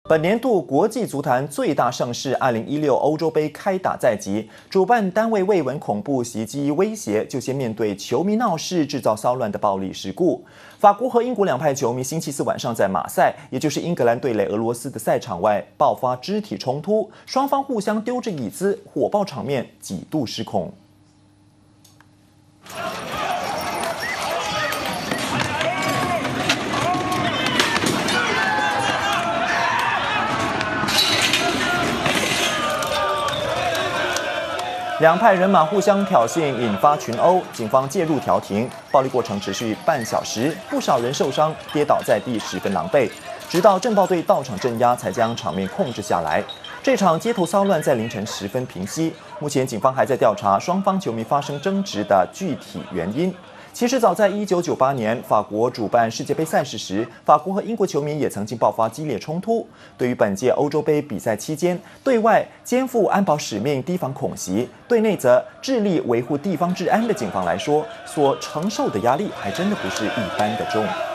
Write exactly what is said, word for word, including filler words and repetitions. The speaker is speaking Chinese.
本年度国际足坛最大盛事二零一六欧洲杯开打在即，主办单位未闻恐怖袭击威胁，就先面对球迷闹事、制造骚乱的暴力事故。法国和英国两派球迷星期四晚上在马赛，也就是英格兰对垒俄罗斯的赛场外爆发肢体冲突，双方互相丢着椅子，火爆场面几度失控。 两派人马互相挑衅，引发群殴，警方介入调停。暴力过程持续半小时，不少人受伤，跌倒在地，十分狼狈。直到镇暴队到场镇压，才将场面控制下来。这场街头骚乱在凌晨时分平息。目前警方还在调查双方球迷发生争执的具体原因。 其实早在一九九八年，法国主办世界杯赛事时，法国和英国球迷也曾经爆发激烈冲突。对于本届欧洲杯比赛期间，对外肩负安保使命，提防恐袭；对内则致力维护地方治安的警方来说，所承受的压力还真的不是一般的重。